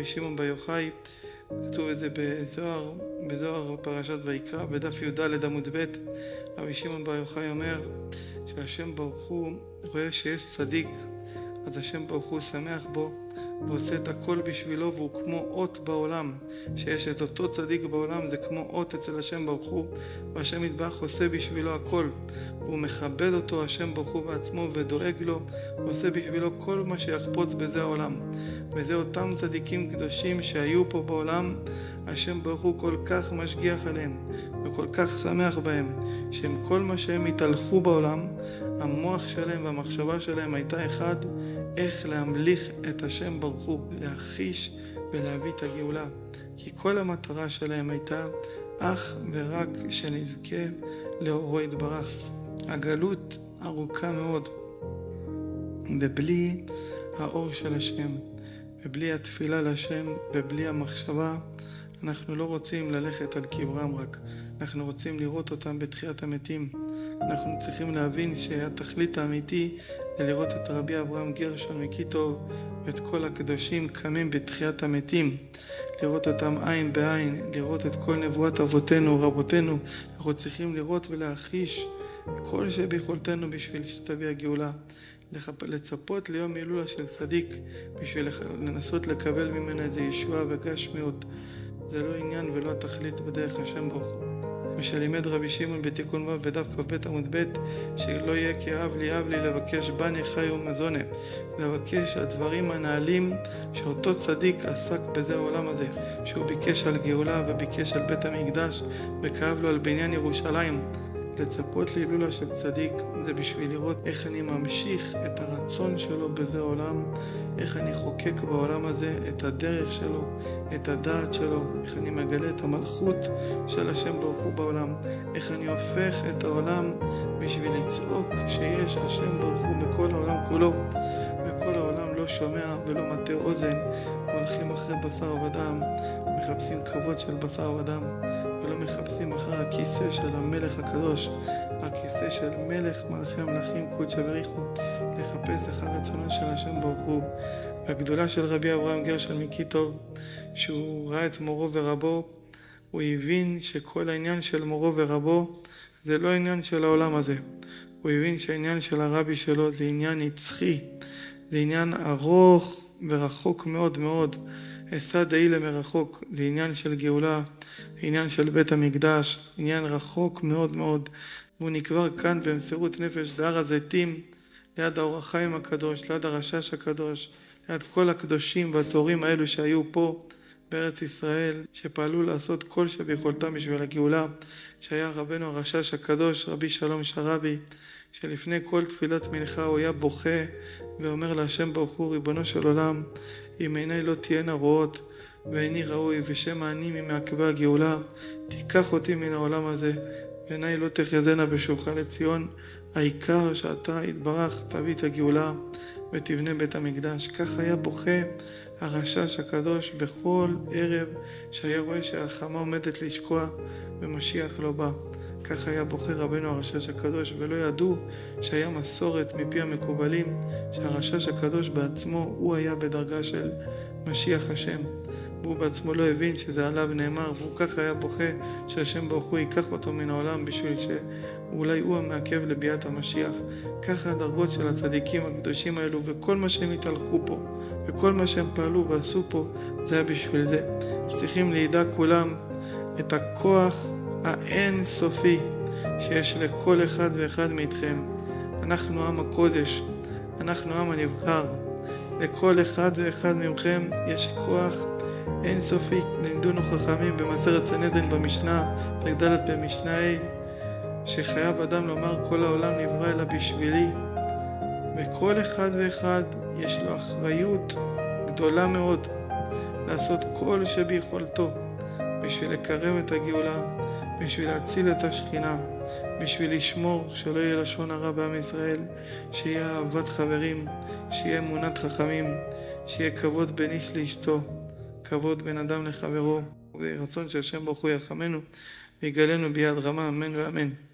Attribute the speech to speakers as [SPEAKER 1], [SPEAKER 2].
[SPEAKER 1] רבי שמעון בר יוחאי, כתוב את זה בזוהר פרשת ויקרא, בדף י"ד עמוד ב'. רבי שמעון בר יוחאי אומר שהשם ברוך הוא רואה שיש צדיק, אז השם ברוך הוא שמח בו ועושה את הכל בשבילו, והוא כמו אות בעולם, שיש את אותו צדיק בעולם, זה כמו אות אצל השם ברוך הוא, והשם יתברך עושה בשבילו הכל, הוא מכבד אותו השם ברוך הוא בעצמו ודואג לו, ועושה בשבילו כל מה שיחפוץ בזה העולם. וזה אותם צדיקים קדושים שהיו פה בעולם, השם ברוך הוא כל כך משגיח עליהם וכל כך שמח בהם, שהם כל מה שהם התהלכו בעולם, המוח שלהם והמחשבה שלהם הייתה אחד, איך להמליך את השם ברוך הוא, להחיש ולהביא את הגאולה. כי כל המטרה שלהם הייתה אך ורק שנזכה לאורו יתברך. הגלות ארוכה מאוד, ובלי האור של השם, ובלי התפילה לשם, ובלי המחשבה, אנחנו לא רוצים ללכת על קברם רק, אנחנו רוצים לראות אותם בתחיית המתים. אנחנו צריכים להבין שהתכלית האמיתי זה לראות את רבי אברהם גרשון מקיטוב ואת כל הקדושים קמים בתחיית המתים, לראות אותם עין בעין, לראות את כל נבואת אבותינו רבותינו. אנחנו צריכים לראות ולהחיש כל שביכולתנו בשביל שתביא הגאולה, לצפות ליום הילולה של צדיק בשביל לנסות לקבל ממנה איזה ישועה וגשמיות. זה לא עניין ולא התכלית בדרך השם ברוך הוא. ושלימד רבי שמעון בתיקון ו' בדף כ"ב עמוד ב', שלא יהיה כאב לי לבקש בני חי ומזונה, לבקש הדברים הנעלים שאותו צדיק עסק בזה העולם הזה, שהוא ביקש על גאולה וביקש על בית המקדש וכאב לו על בניין ירושלים. לצפות להילולה של צדיק זה בשביל לראות איך אני ממשיך את הרצון שלו בזה העולם, איך אני חוקק בעולם הזה את הדרך שלו, את הדעת שלו, איך אני מגלה את המלכות של השם ברוך הוא בעולם, איך אני הופך את העולם בשביל לצעוק שיש השם ברוך הוא בכל העולם כולו, וכל העולם לא שומע ולא מטה אוזן, והולכים אחרי בשר ודם, מחפשים כבוד של בשר ודם, ולא מחפשים אחר הכיסא של המלך הקדוש, הכיסא של מלך מלכי המלכים קודשא בריך הוא, לחפש אחר רצונו של השם ברוך הוא. והגדולה של רבי אברהם גרשון מקיטוב, שהוא ראה את מורו ורבו, הוא הבין שכל העניין של מורו ורבו זה לא עניין של העולם הזה. הוא הבין שהעניין של הרבי שלו זה עניין נצחי, זה עניין ארוך ורחוק מאוד מאוד, אשא דאי למרחוק, זה עניין של גאולה, עניין של בית המקדש, עניין רחוק מאוד מאוד. והוא נקבר כאן במסירות נפש בהר הזיתים, ליד האור החיים הקדוש, ליד הרשש הקדוש, ליד כל הקדושים והטהורים האלו שהיו פה בארץ ישראל, שפעלו לעשות כל שביכולתם בשביל הגאולה, שהיה רבנו הרשש הקדוש רבי שלום שרבי, שלפני כל תפילת מנחה הוא היה בוכה ואומר להשם ברוך הוא, ריבונו של עולם, אם עיניי לא תהיינה רואות ואיני ראוי, ושמא אני ממעכבי הגאולה, תיקח אותי מן העולם הזה, ועיניי לא תחזינה בשובך לציון, העיקר שאתה יתברך תביא את הגאולה ותבנה בית המקדש. כך היה בוכה הרשש הקדוש בכל ערב שהיה רואה שהלחמה עומדת לשקוע ומשיח לא בא. כך היה בוכה רבנו הרשש הקדוש, ולא ידעו שהיה מסורת מפי המקובלים שהרשש הקדוש בעצמו הוא היה בדרגה של משיח השם, והוא בעצמו לא הבין שזה עליו נאמר, והוא כך היה בוכה שהשם ברוך הוא ייקח אותו מן העולם בשביל שאולי הוא המעכב לביאת המשיח. ככה הדרגות של הצדיקים הקדושים האלו, וכל מה שהם התהלכו פה וכל מה שהם פעלו ועשו פה זה היה בשביל זה. צריכים לידע כולם את הכוח האין סופי שיש לכל אחד ואחד מאיתכם. אנחנו עם הקודש, אנחנו עם הנבחר, לכל אחד ואחד מכם יש כוח אין סופי. לימדונו חכמים במסכת סנהדרין במשנה, פרק ד' במשנה ה', שחייב אדם לומר כל העולם נברא אלא בשבילי, וכל אחד ואחד יש לו אחריות גדולה מאוד לעשות כל שביכולתו בשביל לקרב את הגאולה, בשביל להציל את השכינה, בשביל לשמור שלא יהיה לשון הרע בעם ישראל, שיהיה אהבת חברים, שיהיה אמונת חכמים, שיהיה כבוד בין איש לאשתו, כבוד בין אדם לחברו, ורצון שהשם ברוך הוא ירחמנו ויגלנו ביד רמה, אמן ואמן.